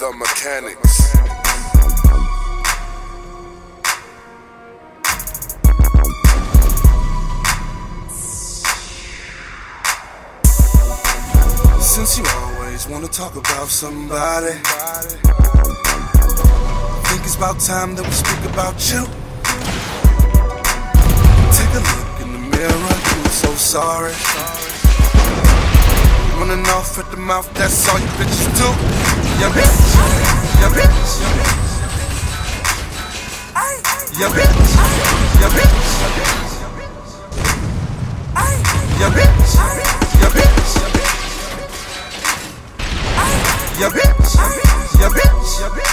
The Mechanics. Since you always wanna talk about somebody, think it's about time that we speak about you. Take a look in the mirror, you so sorry. Running off at the mouth, that's all you bitches do. Ya bitch, ya bitch, ya bitch, ya bitch, ya bitch, ya bitch, ya bitch, ya bitch,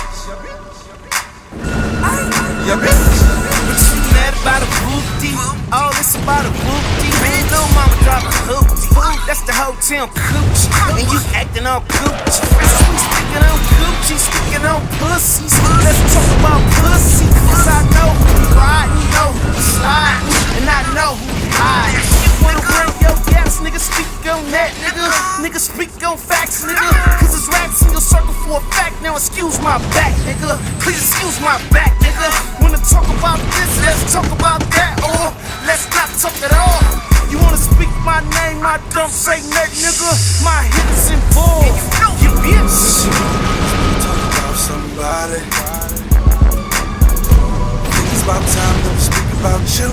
ya bitch. What you mad about a booty? All this about a booty. Man, little mama drop a hootie. That's the whole town coochie. And you acting on coochie. Speaking on coochie, speaking on pussies. Let's talk about pussy. Cause I know who riding, know who sliding, and I know who hiding. Wanna bring your gas, nigga, speak on that, nigga. Nigga, speak on facts, nigga. Cause it's raps in your circle for a fact. Now excuse my back, nigga. Please excuse my back, nigga. Wanna talk about this, let's talk about that. Or let's not talk at all. You wanna speak my name, I don't say nothing, nigga. My hips involved, you bitch. Talk about somebody. Think it's about time that we speak about you.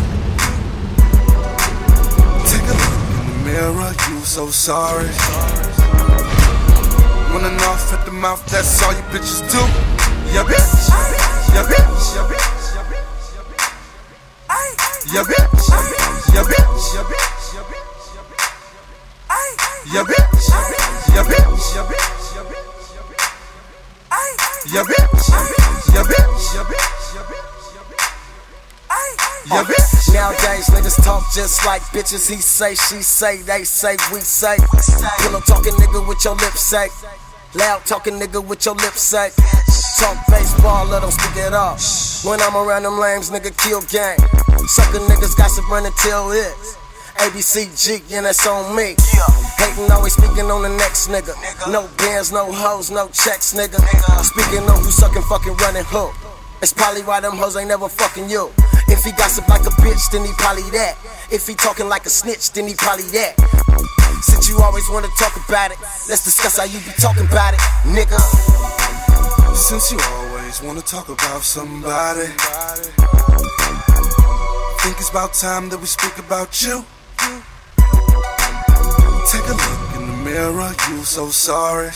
Take a look in the mirror, you so sorry. Running off at the mouth, that's all you bitches do. Ya bitch, ya bitch, ya bitch, ya bitch, ya bitch, ya bitch, ya bitch, ya bitch, ya bitch, ya bitch, ya bitch. Nowadays niggas talk just like bitches. He say, she say, they say, we say. Pillow talking nigga with your lips say. Loud talking nigga with your lips say. Talk baseball, let them speak it up. When I'm around them lames, nigga kill gang. Sucker niggas gossip run until it. ABCG, and that's on me. Hating always speaking on the next nigga. No bands, no hoes, no checks, nigga. Speaking on who sucking, fucking running hook. It's probably why them hoes ain't never fucking you. If he gossip like a bitch, then he probably that. If he talking like a snitch, then he probably that. Since you always wanna talk about it, let's discuss how you be talking about it, nigga. Since you always wanna talk about somebody, think it's about time that we speak about you. Take a look in the mirror, you so sorry.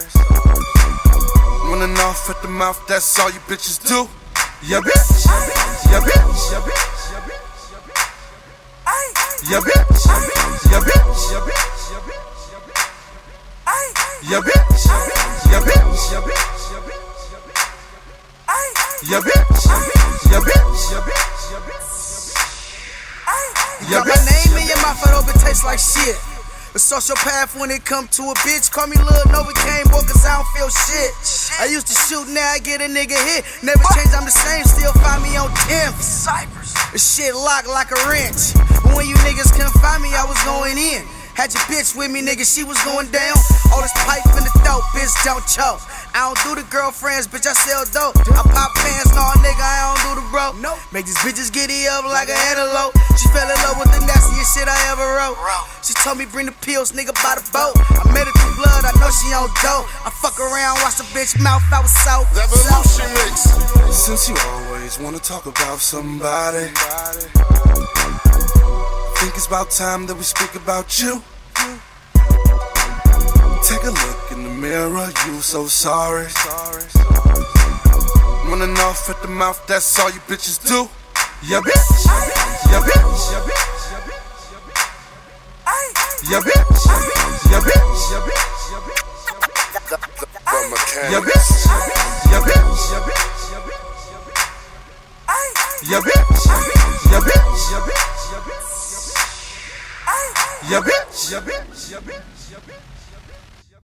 Running off at the mouth, that's all you bitches do. Ya bitch, ya bitch, ya bitch, ya bitch, ya bitch, ya bitch, ya bitch, ya bitch, ya bitch, ya bitch, ya bitch, You got my name in your mouth, I hope it tastes like shit. A sociopath when it come to a bitch. Call me Lil Novocaine, boy, cause I don't feel shit. I used to shoot, now I get a nigga hit. Never change, I'm the same, still find me on 10th. The shit locked like a wrench. But when you niggas couldn't find me, I was going in. Had your bitch with me, nigga, she was going down. All this pipe in the dope, bitch, don't choke. I don't do the girlfriends, bitch, I sell dope. I pop pants, no, nigga, I don't do the bro. Make these bitches giddy up like a antelope. She fell in love with the nastiest shit I ever wrote. She told me bring the pills, nigga, by the boat. I met her through blood, I know she on dope. I fuck around, watch the bitch mouth, I was so. Revolution mix. Since you always wanna talk about somebody, think it's about time that we speak about you. Take a look in the mirror, you so sorry. Running off at the mouth, that's all you bitches do. Ya bitch, ya bitch, ya bitch, ya bitch, ya bitch, ya bitch, ya bitch, ya bitch, ya bitch, ya bitch, ya bitch, ya bitch, ya bitch, ya bitch, ya bitch, ya bitch, ya bitch.